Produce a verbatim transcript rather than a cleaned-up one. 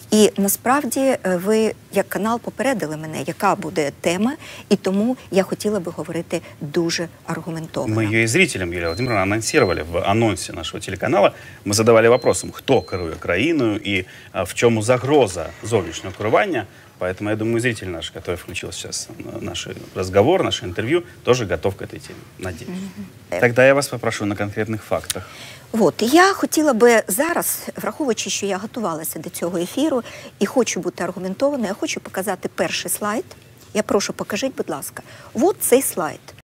І насправді ви, як канал, попередили мене, яка буде тема, и тому я хотела бы говорить дуже аргументованно. Мы ее и зрителям, Юлия Владимировна, анонсировали в анонсе нашего телеканала. Мы задавали вопросом, хто керує країною и а, в чому загроза зовнішнього керування. Поэтому, я думаю, зритель наш, который включил сейчас наш разговор, наше интервью, тоже готов к этой теме, надеюсь. Mm-hmm. Тогда я вас попрошу на конкретных фактах. От, я хотіла би зараз, враховуючи, що я готувалася до цього ефіру і хочу бути аргументованою, я хочу показати перший слайд. Я прошу, покажіть, будь ласка. От цей слайд.